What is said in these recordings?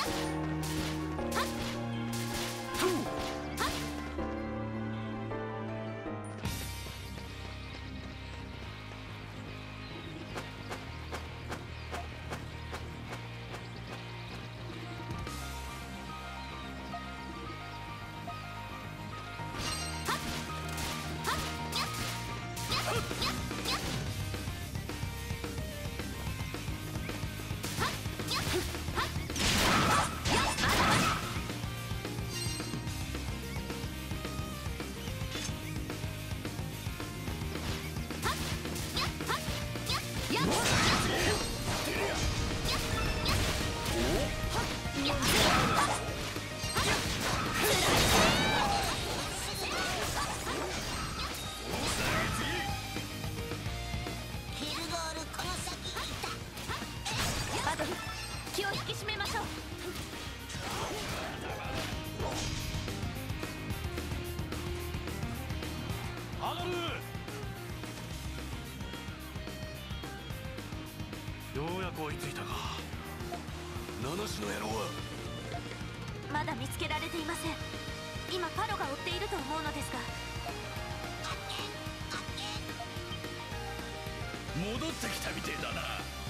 ようやく追いついたか。七種の野郎はまだ見つけられていません。今パロが追っていると思うのですが。 戻ってきたみてえだな。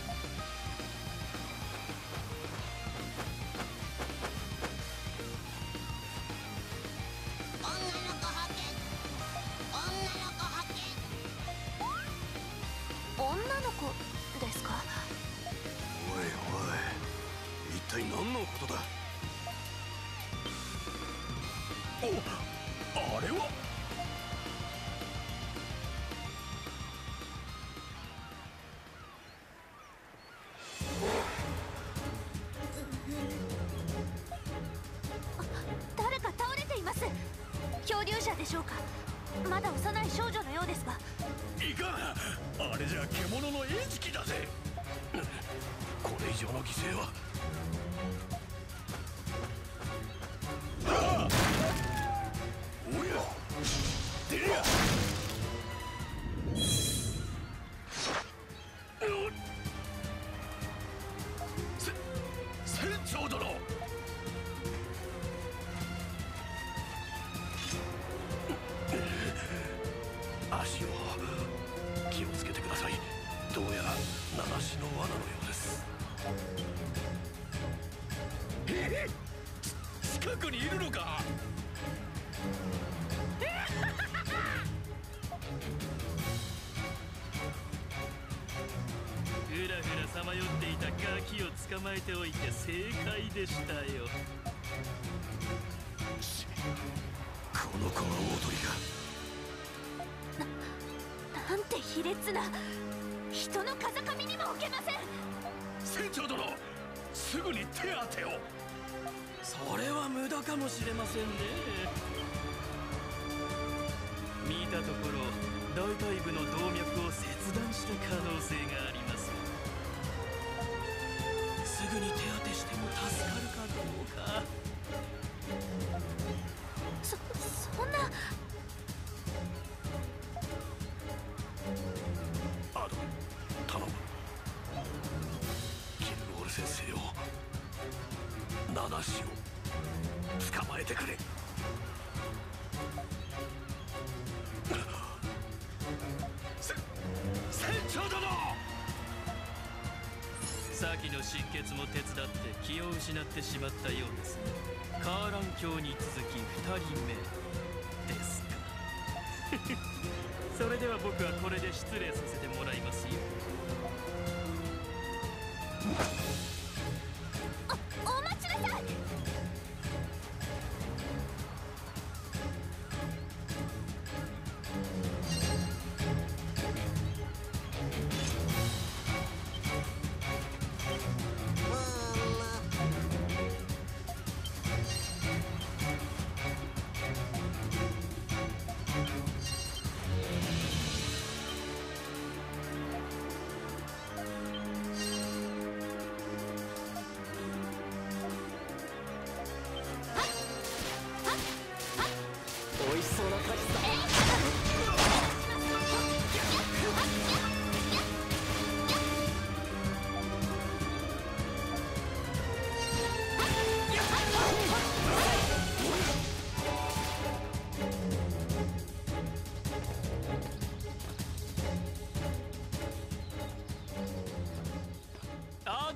女の子ですか？ おいおい、一体何のことだ。お、あれは。 誰か倒れています。漂流者でしょうか。まだ幼い少女のようですが。 いかん、あれじゃ獣の餌食だぜ。これ以上の犠牲は。おや、出りゃ。船長殿。足を気をつけてください。どうやら七種の罠のようです。近くにいるのか。 ふらふらさまよっていたガキを捕まえておいて正解でしたよ。 この子の踊りがなんて卑劣な。人の風上にも置けません。 船長殿、すぐに手当てを。 それは無駄かもしれませんね。見たところ大腿部の動脈を切断した可能性があります。すぐに手当てしても助かるかどうか。 そんな。 アド、頼む。キルロール先生を、七種を捕まえてくれ。船長殿。 先の出血も手伝って気を失ってしまったようですね。カーラン卿に続き2人目ですか。それでは僕はこれで失礼させてもらいますよ。 お待ちなさい。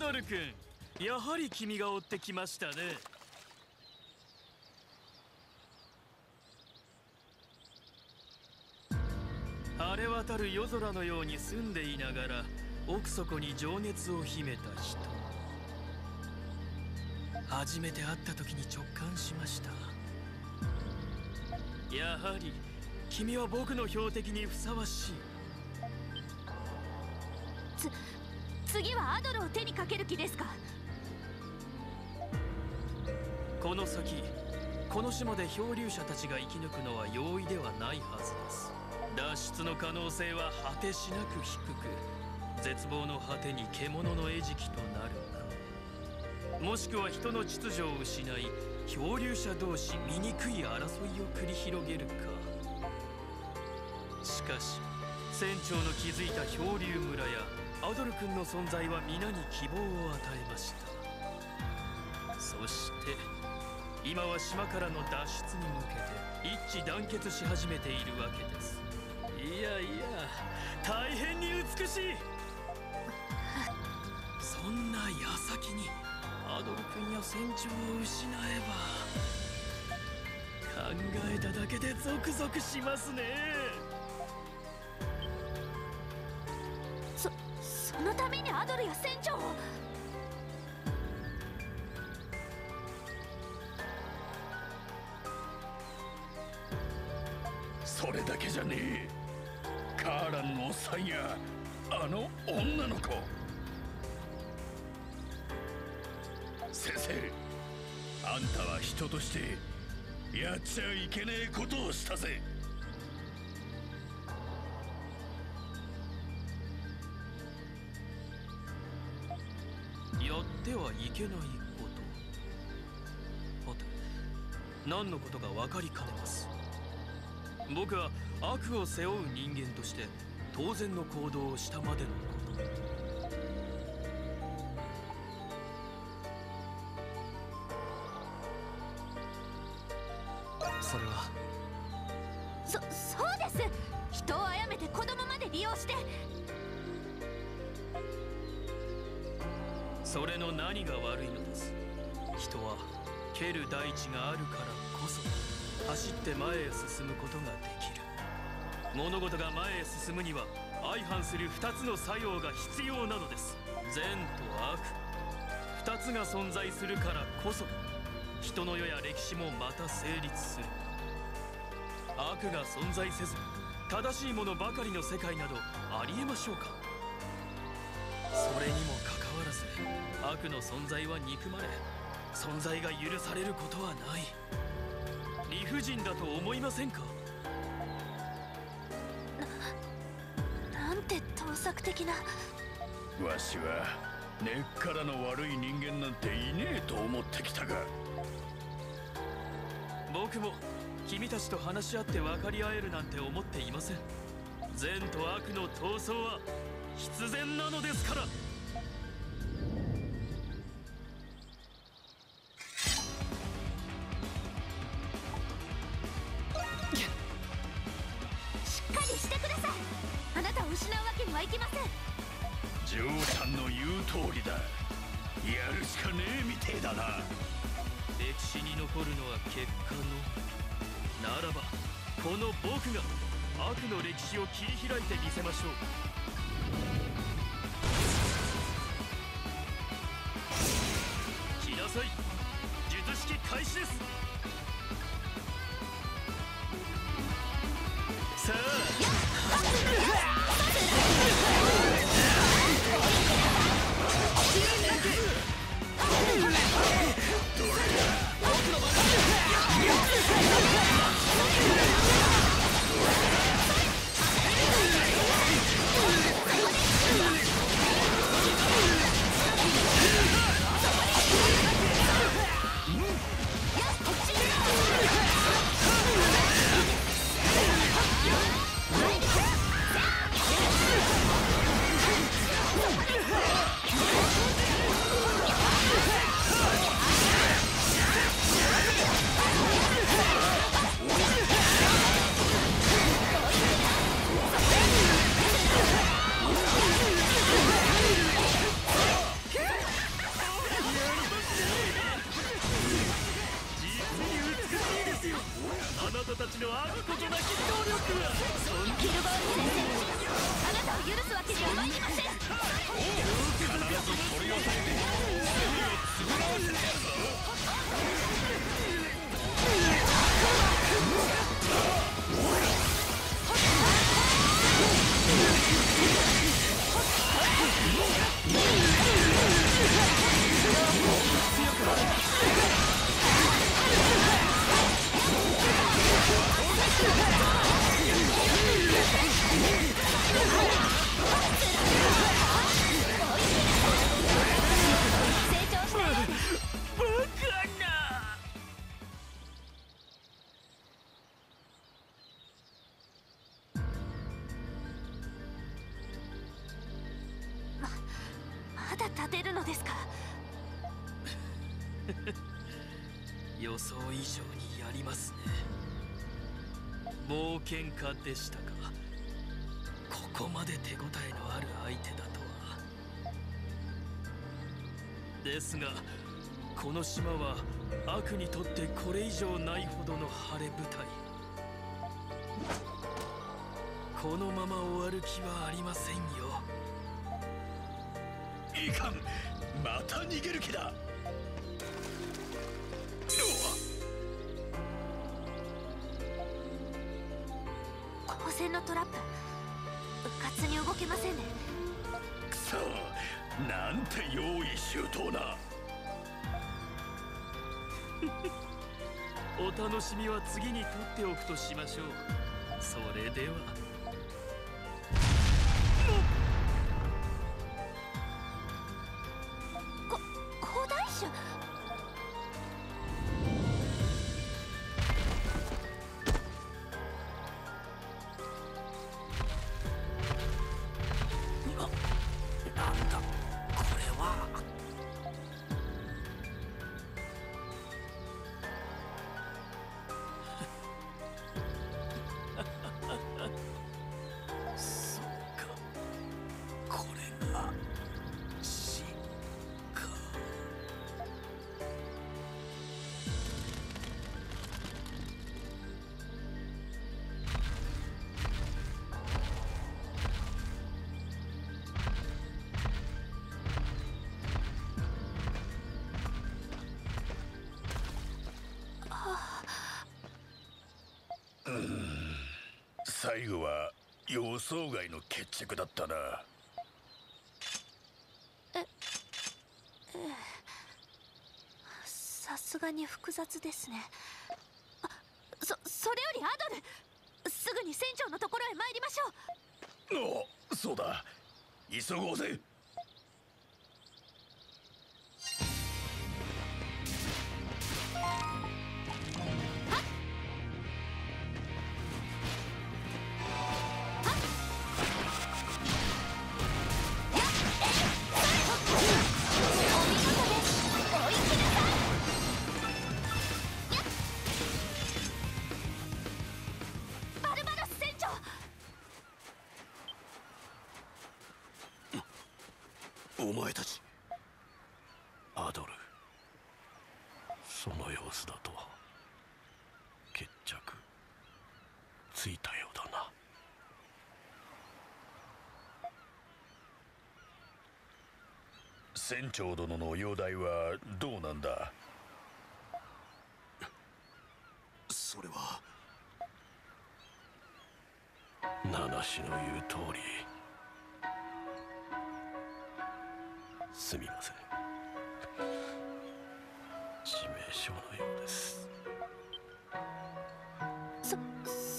ドル君、やはり君が追ってきましたね。晴れ渡る夜空のように住んでいながら奥底に情熱を秘めた人、初めて会った時に直感しました。やはり君は僕の標的にふさわしい。 次はアドルを手にかける気ですか？ この先、この島で漂流者たちが生き抜くのは容易ではないはずです。脱出の可能性は果てしなく低く、絶望の果てに獣の餌食となるか、もしくは人の秩序を失い漂流者同士醜い争いを繰り広げるか。しかし船長の築いた漂流村やアドル君の存在は皆に希望を与えました。そして今は島からの脱出に向けて一致団結し始めているわけです。いやいや、大変に美しい。そんな矢先にアドル君や船長を失えば、考えただけでゾクゾクしますね。 そのためにアドルや船長を。 それだけじゃねえ。カーランのおっさんやあの女の子。先生、あんたは人としてやっちゃいけねえことをしたぜ。 やってはいけないこと。はて、何のことか分かりかねます。僕は悪を背負う人間として当然の行動をしたまでのこと。それはそうです。人を殺めて子供まで利用して。 それの何が悪いのです。人は蹴る大地があるからこそ走って前へ進むことができる。物事が前へ進むには相反する2つの作用が必要なのです。善と悪、2つが存在するからこそ人の世や歴史もまた成立する。悪が存在せず正しいものばかりの世界などありえましょうか。それにもかかわらず悪の存在は憎まれ、存在が許されることはない。理不尽だと思いませんか？ なんて盗作的な。 わしは根っからの悪い人間なんていねえと思ってきたが、 僕も君たちと話し合って分かり合えるなんて思っていません。善と悪の闘争は必然なのですから。 しっかりしてください。あなたを失うわけにはいきません。 嬢ちゃんの言う通りだ。やるしかねえみてえだな。 歴史に残るのは結果のならば、この僕が悪の歴史を切り開いてみせましょう。来なさい。術式開始です。さあ立てるのですか？ 予想以上にやりますね。冒険家でしたか。ここまで手応えのある相手だとは。ですがこの島は悪にとってこれ以上ないほどの晴れ舞台。このまま終わる気はありませんよ。 いかん、また逃げる気だ。 光線のトラップ、うかつに動けませんね。 くそ、なんて用意周到な。 お楽しみは次に取っておくとしましょう。それでは。 古代種。 なんだこれは。そうか、これが死か。 最後は予想外の決着だったな。 さすがに複雑ですね。それよりアドル、すぐに船長のところへ参りましょう。 お、そうだ、急ごうぜ。 バルバロス船長。 お前たち。アドル、その様子だと決着ついたようだな。 船長殿の容体はどうなんだ？ それは七氏の言う通り。すみません、致命傷のようです。 そん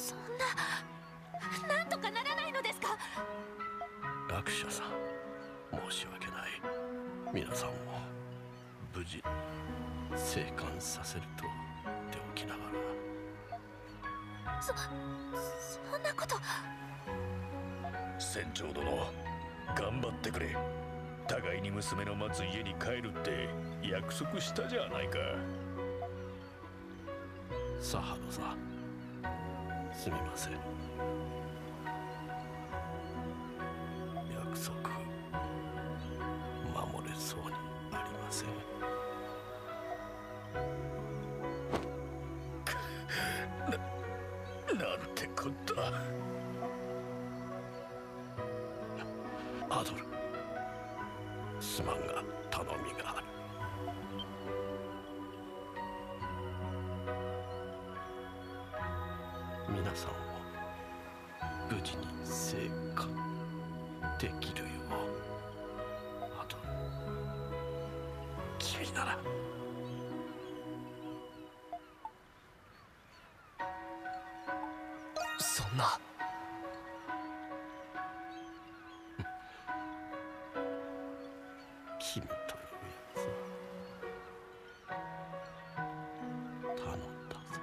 な、なんとかならないのですか？ ラクシャさん、申し訳ない。皆さんを無事生還させると言っておきながら。 そんなこと。 船長殿、頑張ってくれ。互いに娘の待つ家に帰るって約束したじゃないか。 サハドさん、すみません。約束守れそうにありません。 なんてこった。 アドル、すまんが頼みがある。皆さんを無事に生還できるよう、アドル、君なら。そんな。君というやつは頼んだぞ。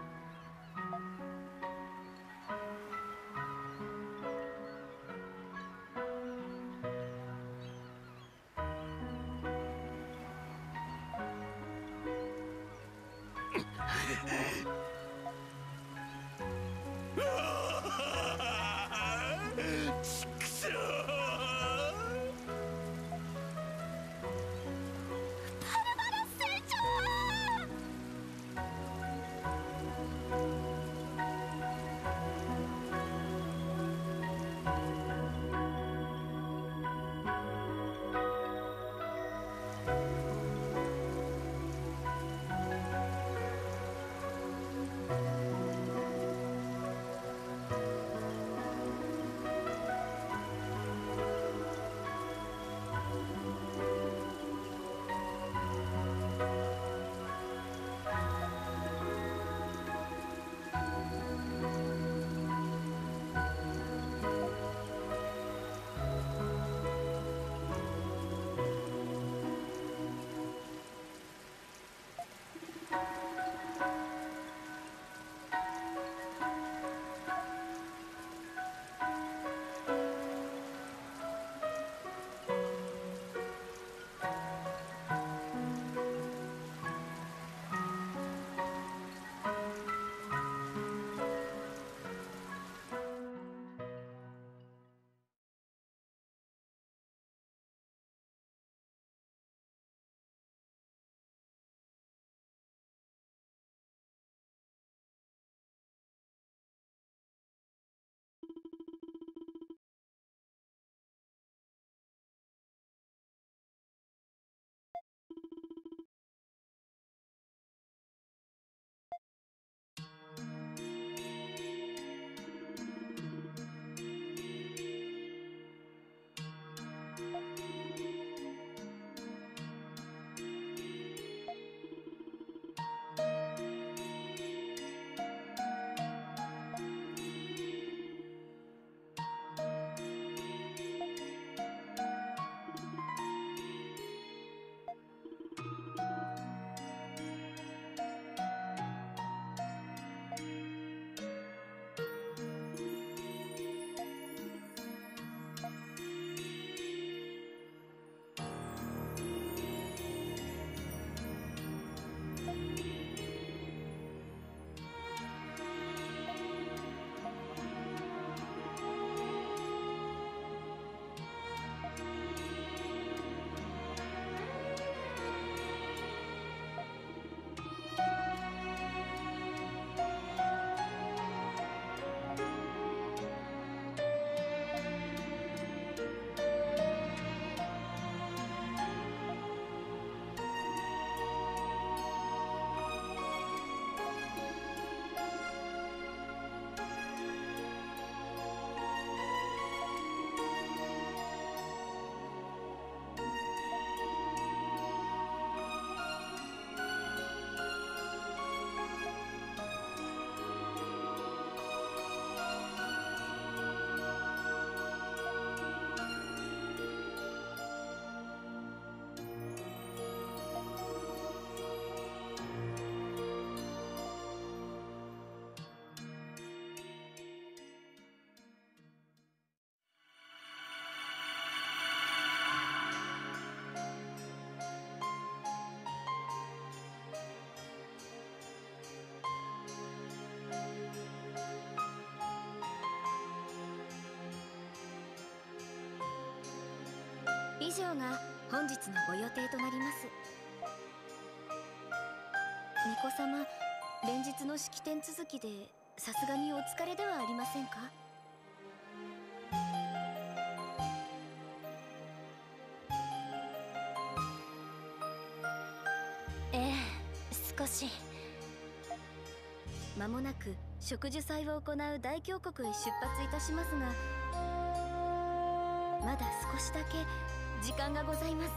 以上が本日のご予定となります。巫女様、連日の式典続きでさすがにお疲れではありませんか？ ええ、少し。 間もなく植樹祭を行う大峡谷へ出発いたしますが、まだ少しだけ時間がございます。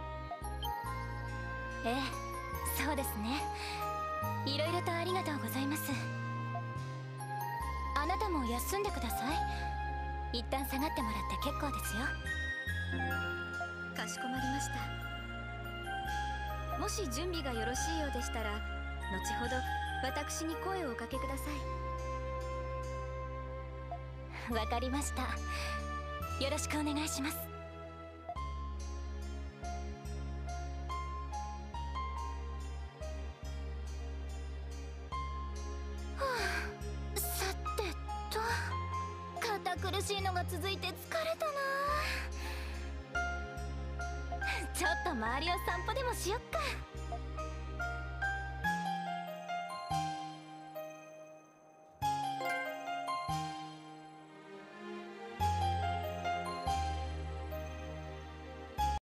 ええ、そうですね。いろいろとありがとうございます。あなたも休んでください。一旦下がってもらって結構ですよ。 かしこまりました。もし準備がよろしいようでしたら、後ほど私に声をおかけください。 わかりました。よろしくお願いします。さてと、堅苦しいのが続いて疲れたな。ちょっと周りを散歩でもしよっか。